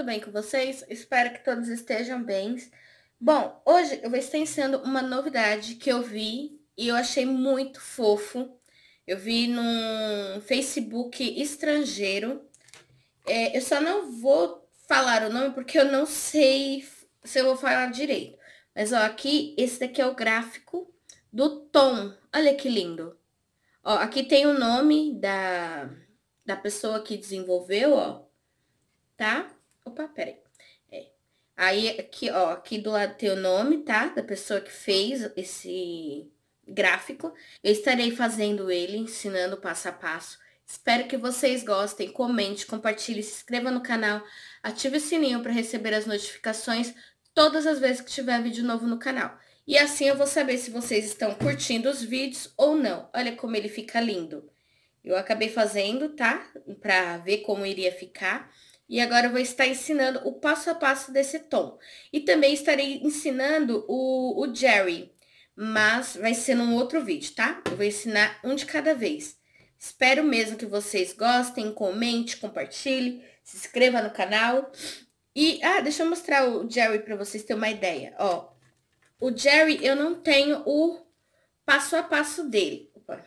bem com vocês? Espero que todos estejam bem. Bom, hoje eu vou estar ensinando uma novidade que eu vi e eu achei muito fofo. Eu vi num Facebook estrangeiro. Eu só não vou falar o nome porque eu não sei se eu vou falar direito. Mas, ó, aqui, esse daqui é o gráfico do Tom. Olha que lindo. Ó, aqui tem o nome da pessoa que desenvolveu, ó, tá? Opa, peraí. Aí, aqui, ó, aqui do lado tem o nome, tá? Da pessoa que fez esse gráfico. Eu estarei fazendo ele, ensinando passo a passo. Espero que vocês gostem. Comente, compartilhe, se inscreva no canal. Ative o sininho para receber as notificações todas as vezes que tiver vídeo novo no canal. E assim eu vou saber se vocês estão curtindo os vídeos ou não. Olha como ele fica lindo. Eu acabei fazendo, tá? Para ver como iria ficar. E agora eu vou estar ensinando o passo a passo desse tom. E também estarei ensinando o Jerry, mas vai ser num outro vídeo, tá? Eu vou ensinar um de cada vez. Espero mesmo que vocês gostem, comente, compartilhe, se inscreva no canal. E, deixa eu mostrar o Jerry para vocês terem uma ideia. Ó, o Jerry, eu não tenho o passo a passo dele. Opa.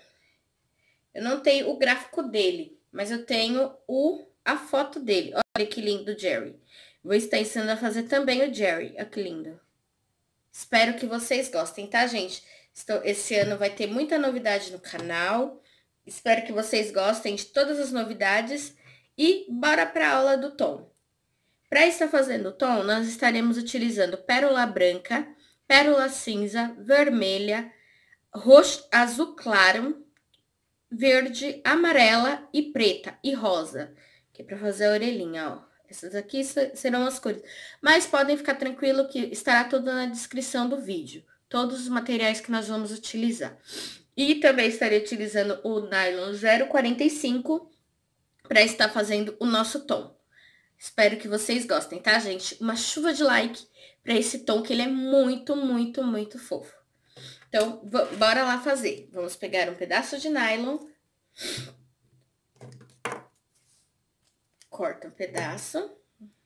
Eu não tenho o gráfico dele, mas eu tenho a foto dele. Olha que lindo o Jerry. Vou estar ensinando a fazer também o Jerry. Olha que lindo. Espero que vocês gostem, tá, gente? Esse ano vai ter muita novidade no canal. Espero que vocês gostem de todas as novidades. E bora para a aula do tom. Para estar fazendo o tom, nós estaremos utilizando pérola branca, pérola cinza, vermelha, roxo, azul claro, verde, amarela e preta e rosa, que é para fazer a orelhinha, ó. Essas aqui serão as cores. Mas podem ficar tranquilo que estará tudo na descrição do vídeo. Todos os materiais que nós vamos utilizar. E também estarei utilizando o nylon 0,45 para estar fazendo o nosso tom. Espero que vocês gostem, tá, gente? Uma chuva de like para esse tom, que ele é muito, muito, muito fofo. Então, bora lá fazer. Vamos pegar um pedaço de nylon. Corta um pedaço.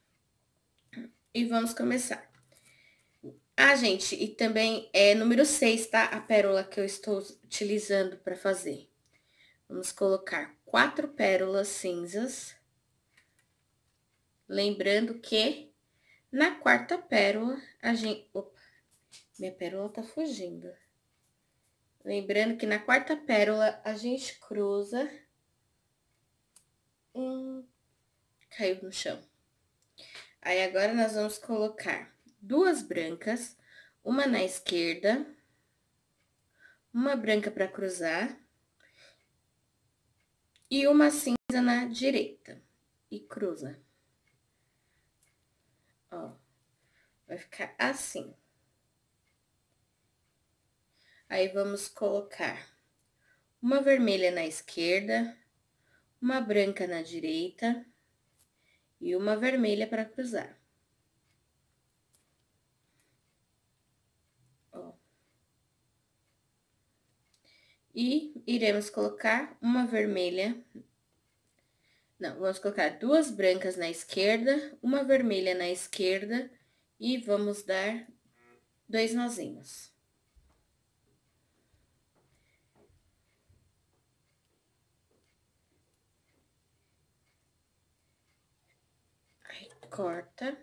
E vamos começar. Gente, e também é número 6, tá? A pérola que eu estou utilizando para fazer. Vamos colocar 4 pérolas cinzas. Lembrando que na quarta pérola, a gente... Opa, minha pérola tá fugindo. Lembrando que na quarta pérola, a gente cruza... Caiu no chão. Aí, agora, nós vamos colocar 2 brancas, uma na esquerda, uma branca para cruzar e uma cinza na direita. E cruza. Ó, vai ficar assim. Aí, vamos colocar uma vermelha na esquerda, uma branca na direita e uma vermelha para cruzar. Ó. E iremos colocar uma vermelha. Não, vamos colocar 2 brancas na esquerda, uma vermelha na esquerda e vamos dar 2 nozinhos. Aí, corta.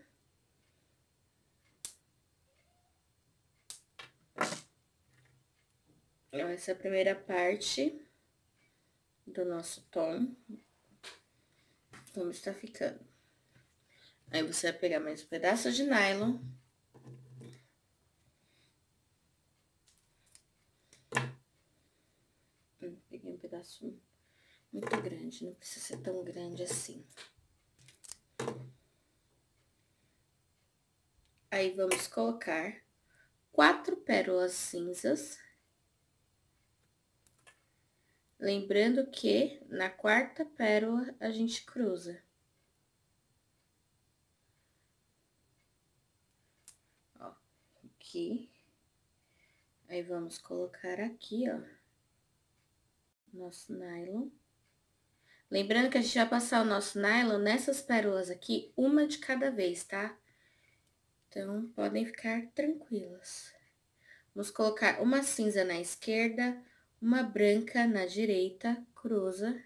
Então, essa é a primeira parte do nosso tom. Como está ficando. Aí, você vai pegar mais um pedaço de nylon. Peguei um pedaço muito grande, não precisa ser tão grande assim. Aí, vamos colocar 4 pérolas cinzas. Lembrando que na quarta pérola a gente cruza. Ó, aqui. Aí, vamos colocar aqui, ó, nosso nylon. Lembrando que a gente vai passar o nosso nylon nessas pérolas aqui, uma de cada vez, tá? Então, podem ficar tranquilas. Vamos colocar uma cinza na esquerda, uma branca na direita, cruza.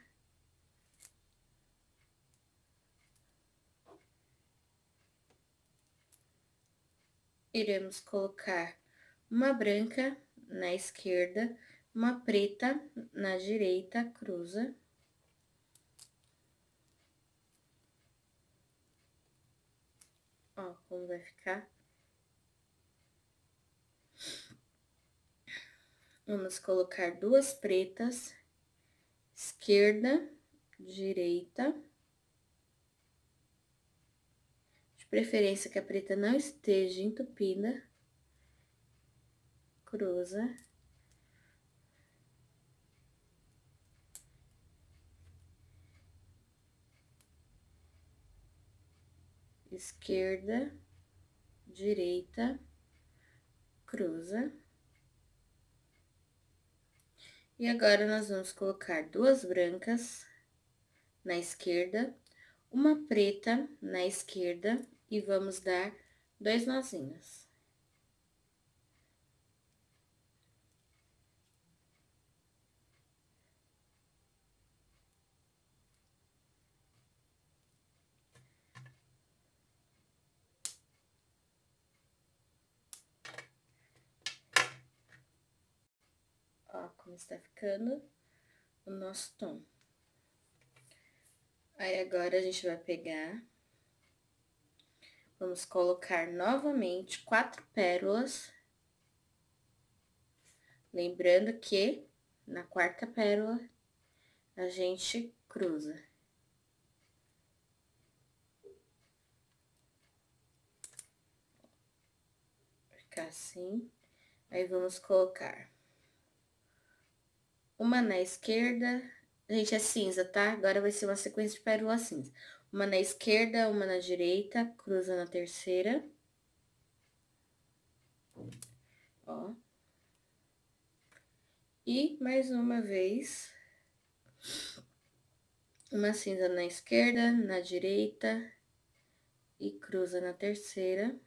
Iremos colocar uma branca na esquerda, uma preta na direita, cruza. Ó, como vai ficar. Vamos colocar duas pretas, esquerda, direita. De preferência que a preta não esteja entupida. Cruza. Esquerda, direita, cruza. E agora, nós vamos colocar duas brancas na esquerda, uma preta na esquerda e vamos dar 2 nozinhos. Ó, como está ficando o nosso tom. Aí, agora, a gente vai pegar, vamos colocar novamente 4 pérolas. Lembrando que na quarta pérola, a gente cruza. Vai ficar assim. Aí, vamos colocar uma na esquerda. Gente, é cinza, tá? Agora vai ser uma sequência de pérola cinza. Uma na esquerda, uma na direita, cruza na terceira. Ó. E mais uma vez, uma cinza na esquerda, na direita e cruza na terceira.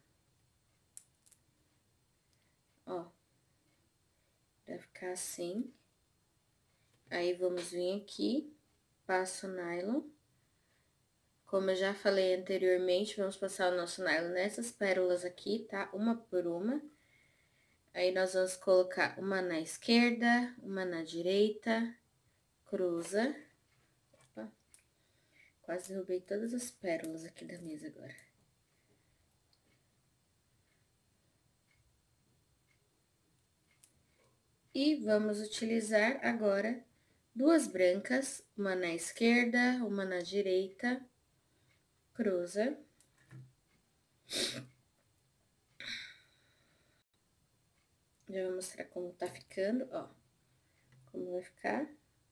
Ó. Vai ficar assim. Aí, vamos vir aqui, passo o nylon. Como eu já falei anteriormente, vamos passar o nosso nylon nessas pérolas aqui, tá? Uma por uma. Aí, nós vamos colocar uma na esquerda, uma na direita, cruza. Opa, quase derrubei todas as pérolas aqui da mesa agora. E vamos utilizar agora duas brancas, uma na esquerda, uma na direita, cruza. Já vou mostrar como tá ficando, ó. Como vai ficar.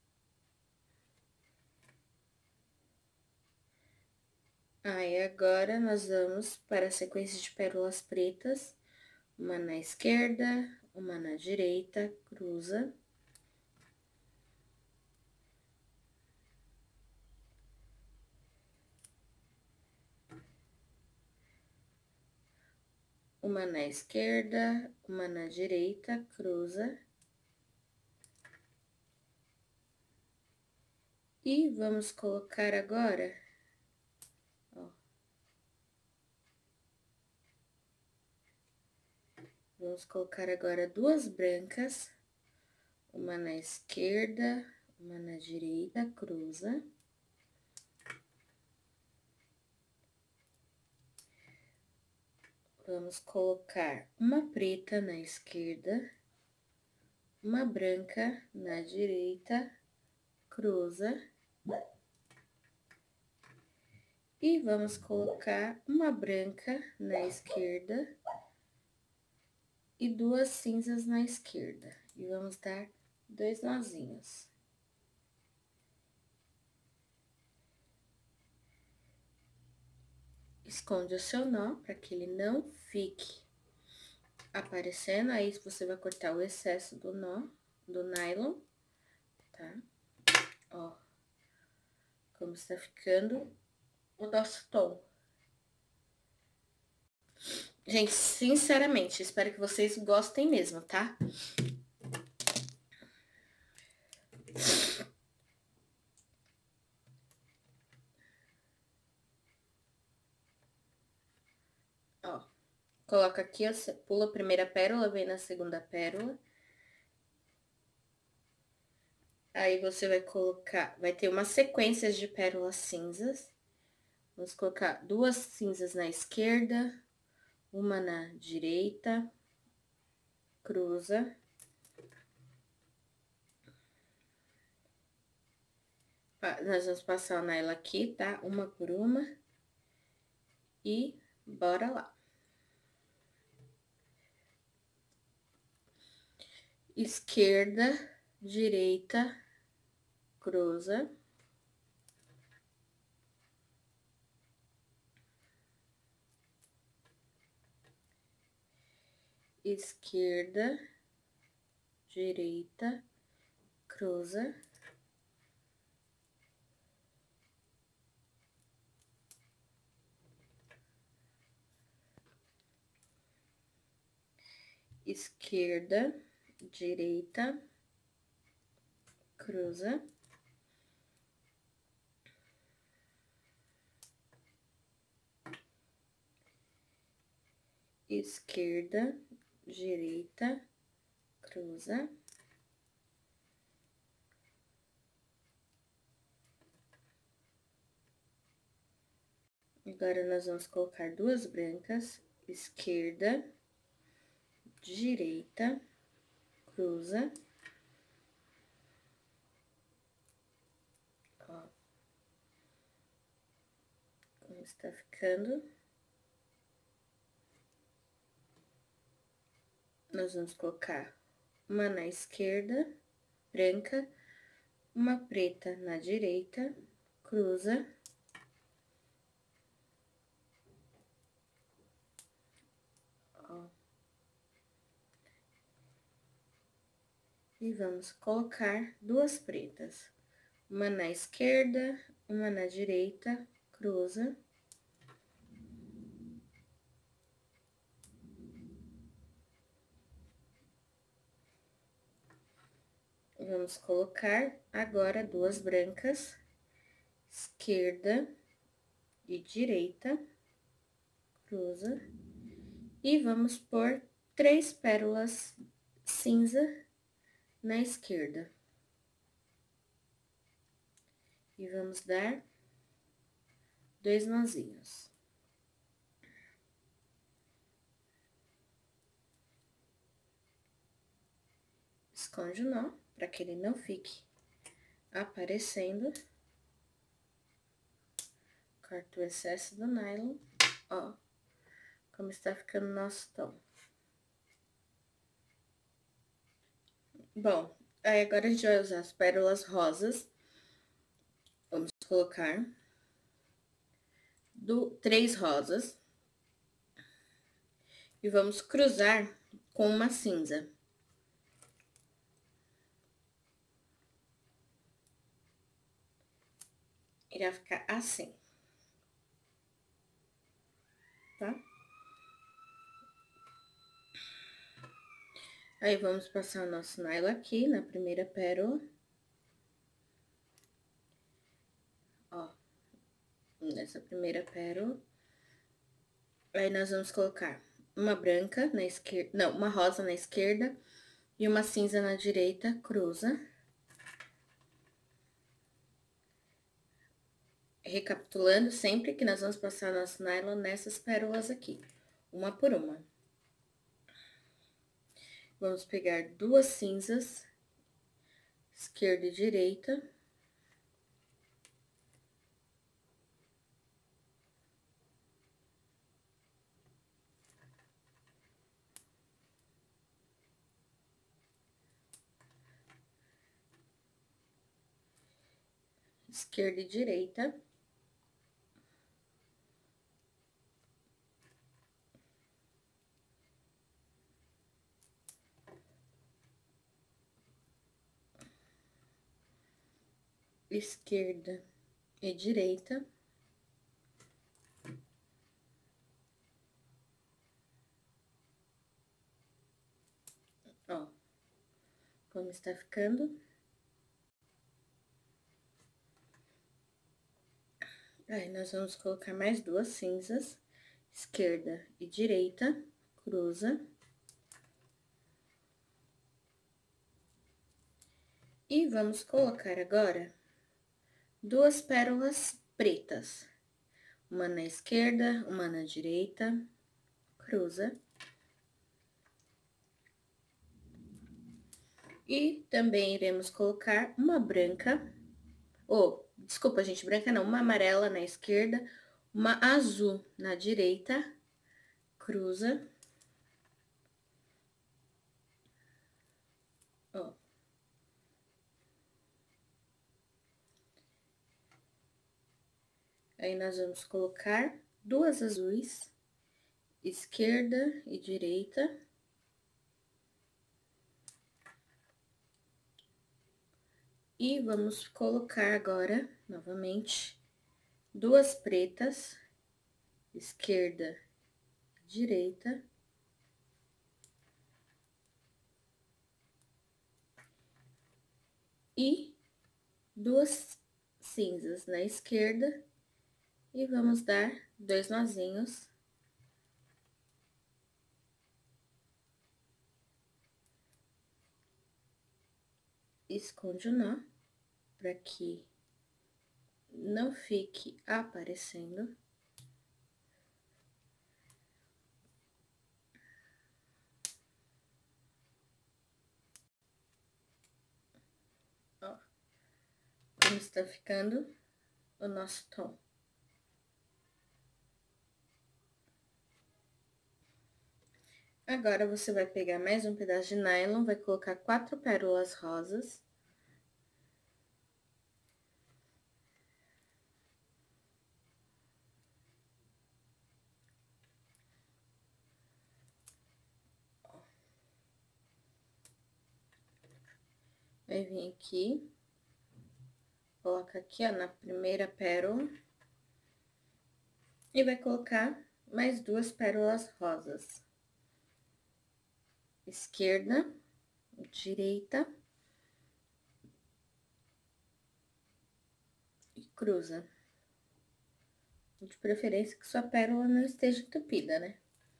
Aí, agora, nós vamos para a sequência de pérolas pretas. Uma na esquerda, uma na direita, cruza. Uma na esquerda, uma na direita, cruza. E vamos colocar agora, ó. Vamos colocar agora duas brancas, uma na esquerda, uma na direita, cruza. Vamos colocar uma preta na esquerda, uma branca na direita, cruza. E vamos colocar uma branca na esquerda e duas cinzas na esquerda. E vamos dar 2 nozinhos. Esconde o seu nó para que ele não fique aparecendo. Aí, você vai cortar o excesso do nó, do nylon, tá? Ó. como está ficando o nosso tom. Gente, sinceramente, espero que vocês gostem mesmo, tá? Ó, coloca aqui, ó, pula a primeira pérola, vem na segunda pérola. Aí você vai colocar, vai ter uma sequência de pérolas cinzas. Vamos colocar 2 cinzas na esquerda, uma na direita, cruza. Nós vamos passar nela aqui, tá? Uma por uma. E bora lá. Esquerda, direita, cruza. Esquerda, direita, cruza. Esquerda, direita, cruza. Esquerda, direita, cruza. Agora, nós vamos colocar 2 brancas, esquerda, direita, cruza. Ó. Como está ficando. Nós vamos colocar uma na esquerda, branca, uma preta na direita, cruza. Ó. E vamos colocar 2 pretas, uma na esquerda, uma na direita, cruza. Vamos colocar agora 2 brancas, esquerda e direita, cruza. E vamos pôr 3 pérolas cinza na esquerda. E vamos dar 2 nozinhos. Esconde o nó, para que ele não fique aparecendo. Corta o excesso do nylon, ó, como está ficando o nosso tom. Bom, aí agora a gente vai usar as pérolas rosas. Vamos colocar 3 rosas. E vamos cruzar com uma cinza. Irá ficar assim. Tá? Aí, vamos passar o nosso nylon aqui na primeira pérola. Ó, nessa primeira pérola. Aí, nós vamos colocar uma branca na esquerda, não, uma rosa na esquerda e uma cinza na direita, cruza. Recapitulando, sempre que nós vamos passar nosso nylon nessas pérolas aqui, uma por uma. Vamos pegar 2 cinzas, esquerda e direita. Esquerda e direita. Esquerda, e direita. Ó, como está ficando. Aí, nós vamos colocar mais duas cinzas, esquerda e direita, cruza. E vamos colocar agora duas pérolas pretas. Uma na esquerda, uma na direita, cruza. E também iremos colocar uma branca, desculpa, gente, branca não, uma amarela na esquerda, uma azul na direita, cruza. Ó. Aí, nós vamos colocar duas azuis, esquerda e direita. E vamos colocar agora, novamente, duas pretas, esquerda e direita. E duas cinzas na esquerda. E vamos dar dois nozinhos. Esconde o nó, para que não fique aparecendo. Ó, como está ficando o nosso tom. Agora, você vai pegar mais um pedaço de nylon, vai colocar 4 pérolas rosas. Vai vir aqui, coloca aqui, ó, na primeira pérola. E vai colocar mais duas pérolas rosas. Esquerda, direita. E cruza. De preferência que sua pérola não esteja entupida, né?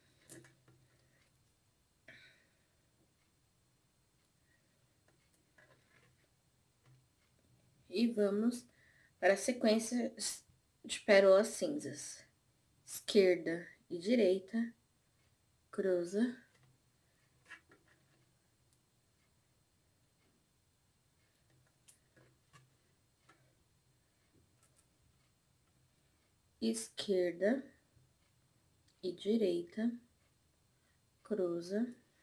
E vamos para a sequência de pérolas cinzas. Esquerda e direita, cruza. Esquerda e direita, cruza.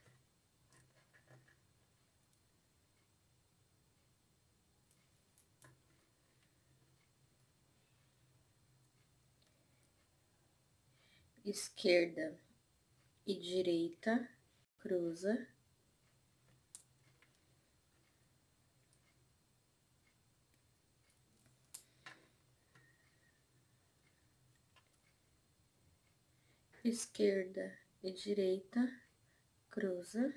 Esquerda e direita, cruza. Esquerda e direita, cruza.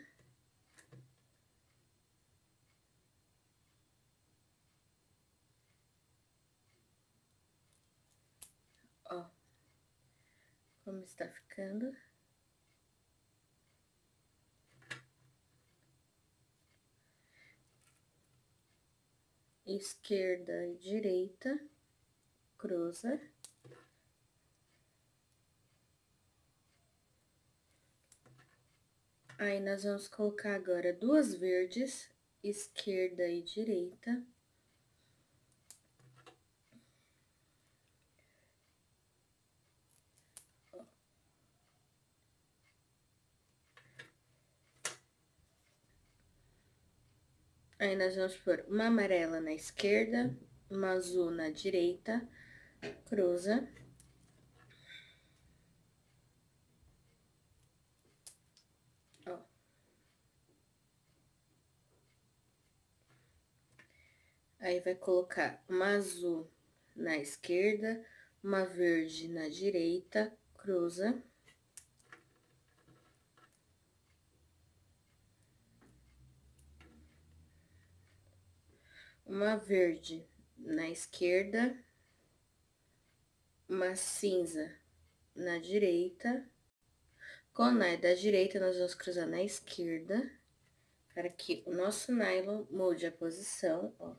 Ó, como está ficando. Esquerda e direita, cruza. Aí, nós vamos colocar agora duas verdes, esquerda e direita. Aí, nós vamos pôr uma amarela na esquerda, uma azul na direita, cruza. Ó. Aí, vai colocar uma azul na esquerda, uma verde na direita, cruza. Uma verde na esquerda, uma cinza na direita. Com a naia da direita, nós vamos cruzar na esquerda, para que o nosso nylon mude a posição, ó.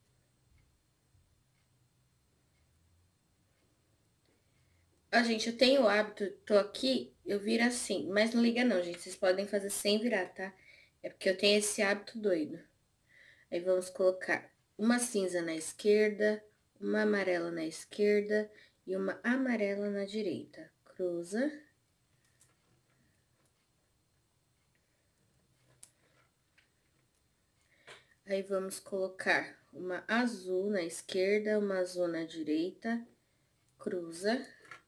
Ó, gente, eu tenho o hábito, tô aqui, eu viro assim, mas não liga não, gente, vocês podem fazer sem virar, tá? É porque eu tenho esse hábito doido. Aí, vamos colocar uma cinza na esquerda, uma amarela na esquerda e uma amarela na direita. Cruza. Aí, vamos colocar uma azul na esquerda, uma azul na direita, cruza.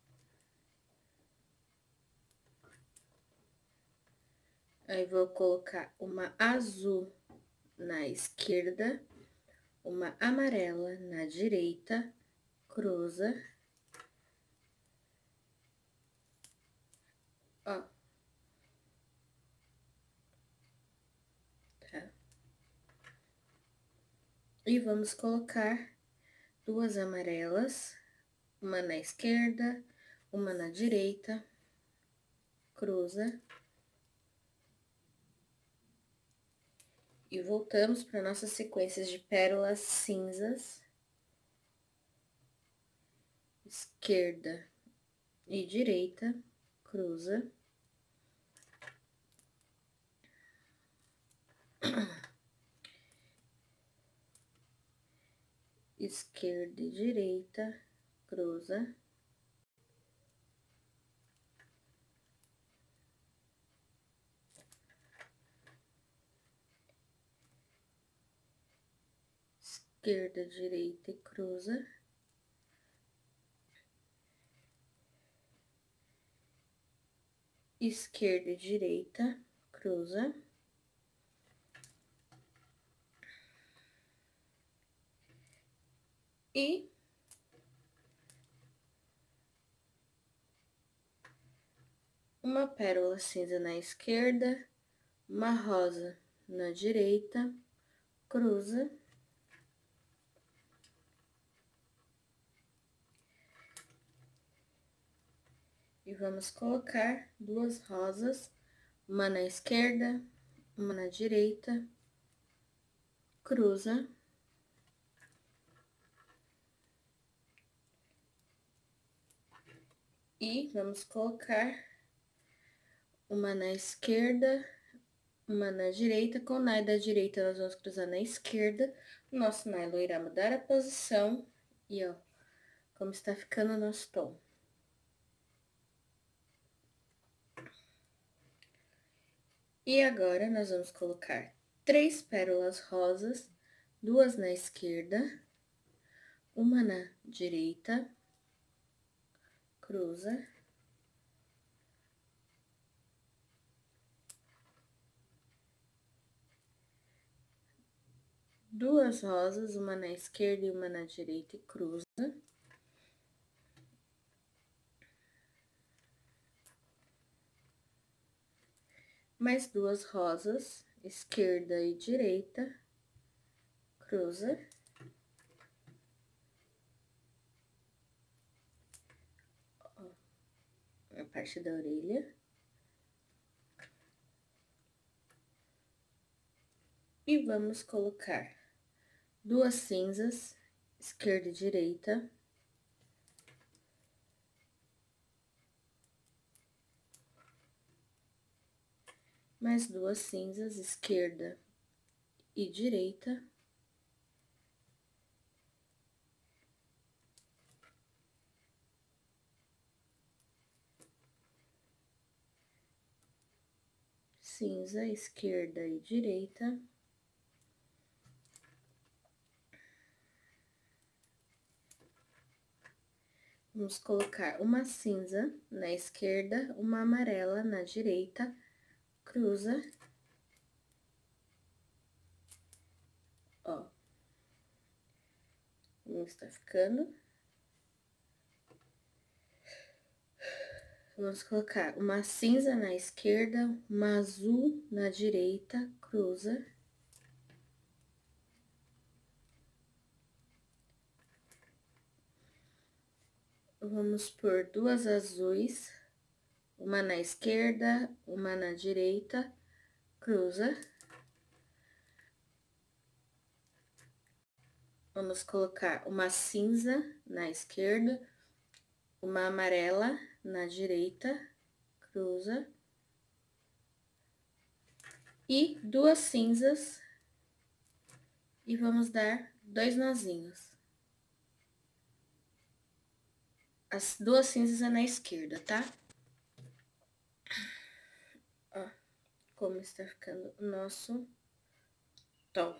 Aí, vou colocar uma azul na esquerda, uma amarela na direita, cruza. Ó. Tá? E vamos colocar duas amarelas, uma na esquerda, uma na direita, cruza. E voltamos para nossas sequências de pérolas cinzas, esquerda e direita, cruza. Esquerda e direita, cruza. Esquerda, direita e cruza. Esquerda e direita, cruza. E uma pérola cinza na esquerda, uma rosa na direita, cruza. E vamos colocar duas rosas, uma na esquerda, uma na direita, cruza. E vamos colocar uma na esquerda, uma na direita. Com o nylon da direita, nós vamos cruzar na esquerda. O nosso nylon irá mudar a posição. E, ó, como está ficando o nosso tom. E agora, nós vamos colocar 3 pérolas rosas, 2 na esquerda, uma na direita, cruza. Duas rosas, uma na esquerda e uma na direita e cruza. Mais duas rosas, esquerda e direita, cruza. Ó, a parte da orelha. E vamos colocar duas cinzas, esquerda e direita. Mais duas cinzas, esquerda e direita. Cinza, esquerda e direita. Vamos colocar uma cinza na esquerda, uma amarela na direita, cruza. Ó, como está ficando. Vamos colocar uma cinza na esquerda, uma azul na direita, cruza. Vamos pôr duas azuis, uma na esquerda, uma na direita, cruza. Vamos colocar uma cinza na esquerda, uma amarela na direita, cruza. E duas cinzas, e vamos dar 2 nozinhos. As duas cinzas é na esquerda, tá? Ó, como está ficando o nosso tom.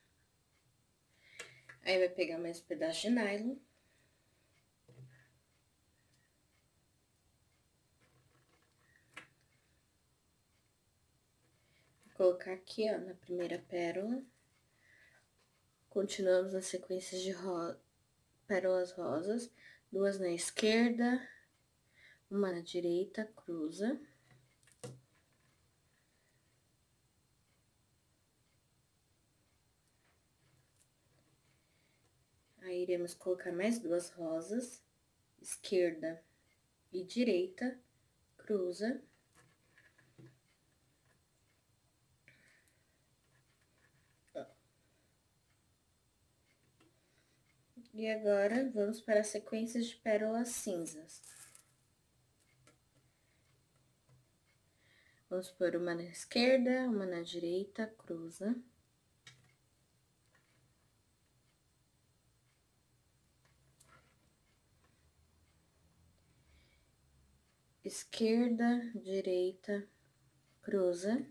Aí, vai pegar mais um pedaço de nylon. Vou colocar aqui, ó, na primeira pérola. Continuamos na sequência de pérolas rosas. Duas na esquerda, uma na direita, cruza. Aí, iremos colocar mais duas rosas, esquerda e direita, cruza. E agora, vamos para as sequências de pérolas cinzas. Vamos pôr uma na esquerda, uma na direita, cruza. Esquerda, direita, cruza.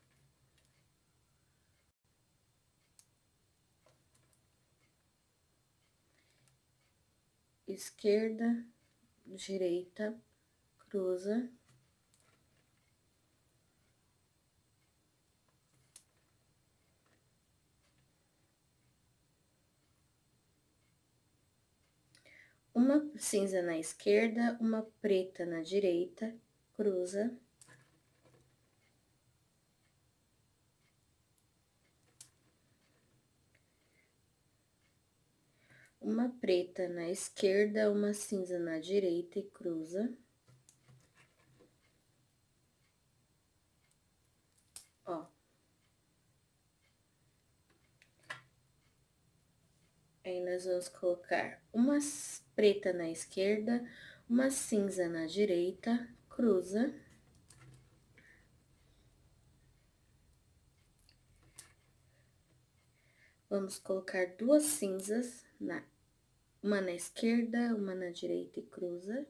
Esquerda, direita, cruza. Uma cinza na esquerda, uma preta na direita, cruza. Uma preta na esquerda, uma cinza na direita e cruza. Ó. Aí, nós vamos colocar uma preta na esquerda, uma cinza na direita, cruza. Vamos colocar duas cinzas, uma na esquerda, uma na direita e cruza.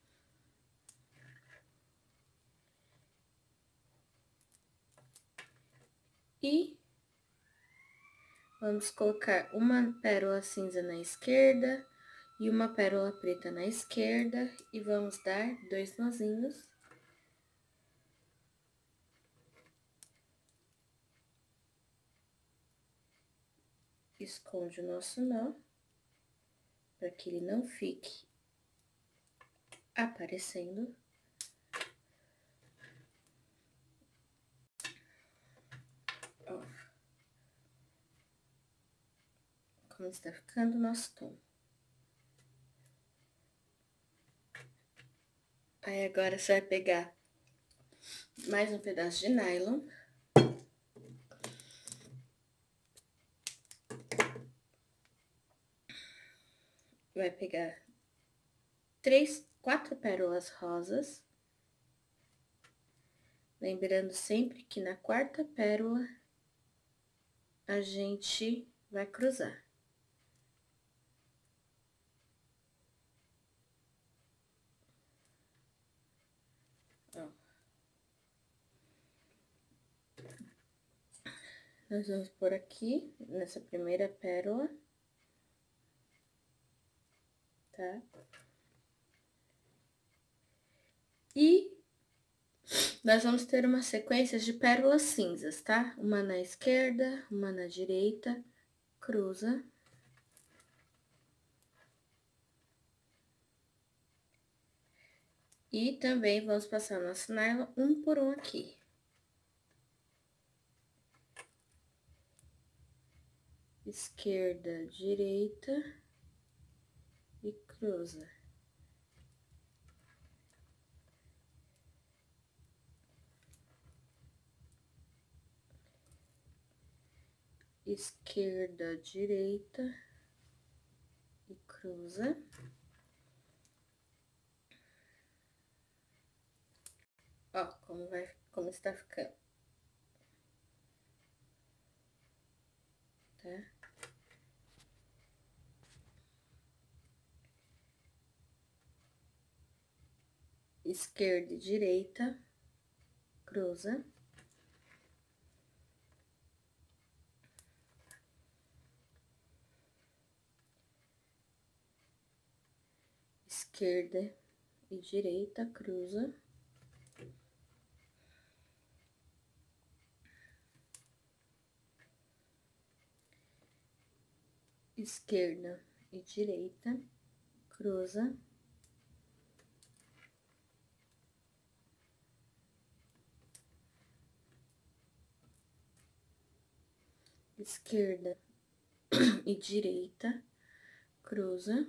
E vamos colocar uma pérola cinza na esquerda e uma pérola preta na esquerda e vamos dar 2 nozinhos. Esconde o nosso nó, para que ele não fique aparecendo. Ó. Como está ficando o nosso tom. Aí, agora, você vai pegar mais um pedaço de nylon. Vai pegar 4 pérolas rosas. Lembrando sempre que na quarta pérola, a gente vai cruzar. Ó. Nós vamos por aqui, nessa primeira pérola, tá? E nós vamos ter uma sequência de pérolas cinzas, tá? Uma na esquerda, uma na direita, cruza. E também vamos passar nosso nylon um por um aqui. Esquerda, direita e cruza. Esquerda, direita e cruza. Ó, como está ficando. Tá? Esquerda e direita, cruza. Esquerda e direita, cruza. Esquerda e direita, cruza. Esquerda e direita, cruza.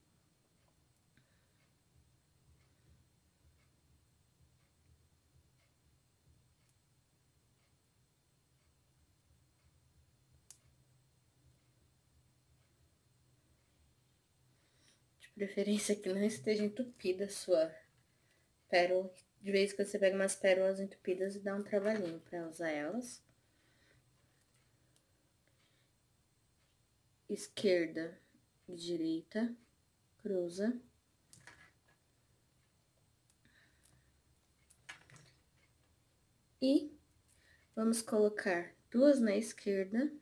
De preferência que não esteja entupida a sua pérola. De vez em quando você pega umas pérolas entupidas e dá um trabalhinho pra usar elas. Esquerda e direita, cruza. E vamos colocar duas na esquerda.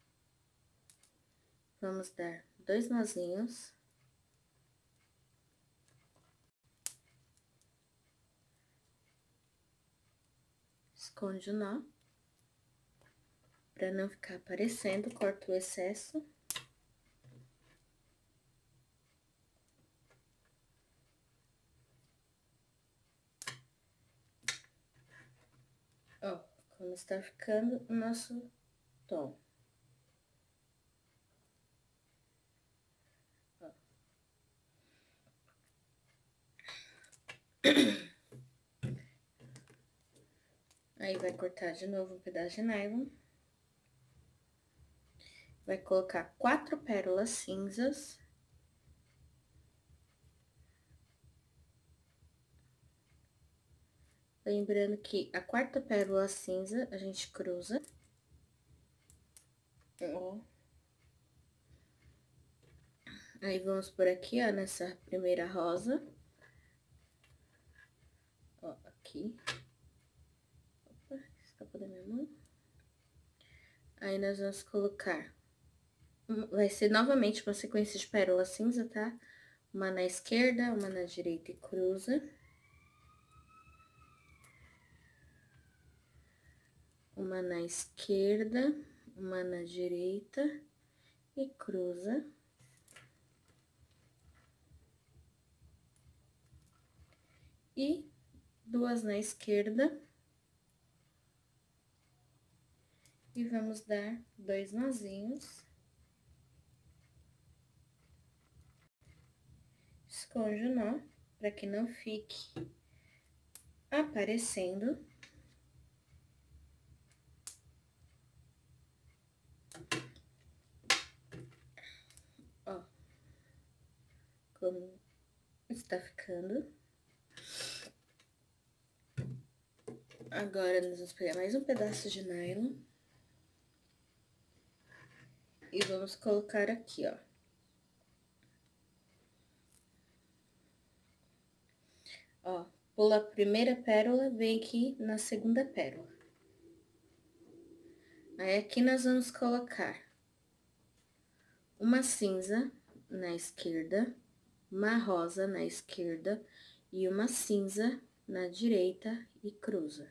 Vamos dar 2 nozinhos. Esconde o nó. Pra não ficar aparecendo, corta o excesso. Ó, como está ficando o nosso tom. Ó. Aí, vai cortar de novo um pedaço de nylon. Vai colocar 4 pérolas cinzas. Lembrando que a quarta pérola cinza, a gente cruza. Ó. Aí, vamos por aqui, ó, nessa primeira rosa. Ó, aqui. Opa, escapou da minha mão. Aí, nós vamos colocar... Vai ser novamente uma sequência de pérola cinza, tá? Uma na esquerda, uma na direita e cruza. Uma na esquerda, uma na direita e cruza. E 2 na esquerda. E vamos dar 2 nozinhos. Esconde o nó, para que não fique aparecendo. Ó, como está ficando. Agora, nós vamos pegar mais um pedaço de nylon. E vamos colocar aqui, ó. Ó, pula a primeira pérola, vem aqui na segunda pérola. Aí, aqui nós vamos colocar uma cinza na esquerda, uma rosa na esquerda e uma cinza na direita e cruza.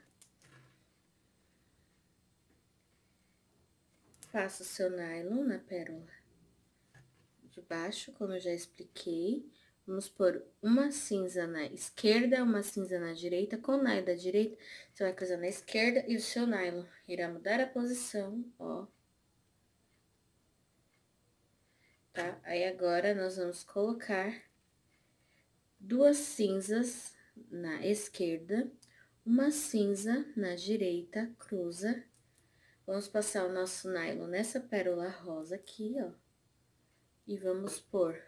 Passa o seu nylon na pérola de baixo, como eu já expliquei, Vamos pôr uma cinza na esquerda, uma cinza na direita. Com o nylon da direita, você vai cruzar na esquerda e o seu nylon irá mudar a posição, ó. Tá? Aí, agora, nós vamos colocar 2 cinzas na esquerda, uma cinza na direita, cruza. Vamos passar o nosso nylon nessa pérola rosa aqui, ó. E vamos pôr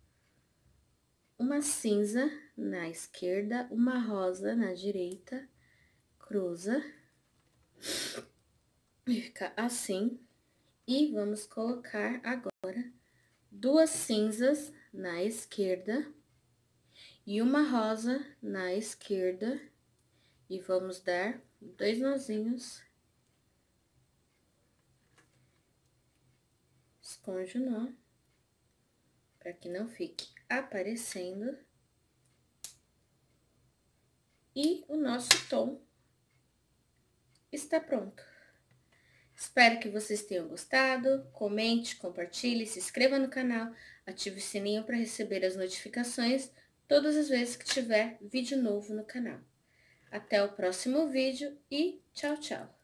uma cinza na esquerda, uma rosa na direita, cruza. E fica assim. E vamos colocar agora 2 cinzas na esquerda e uma rosa na esquerda. E vamos dar 2 nozinhos. Esconde o nó, para que não fique aparecendo. E o nosso tom está pronto. Espero que vocês tenham gostado. Comente, compartilhe, se inscreva no canal, ative o sininho para receber as notificações todas as vezes que tiver vídeo novo no canal. Até o próximo vídeo e tchau, tchau!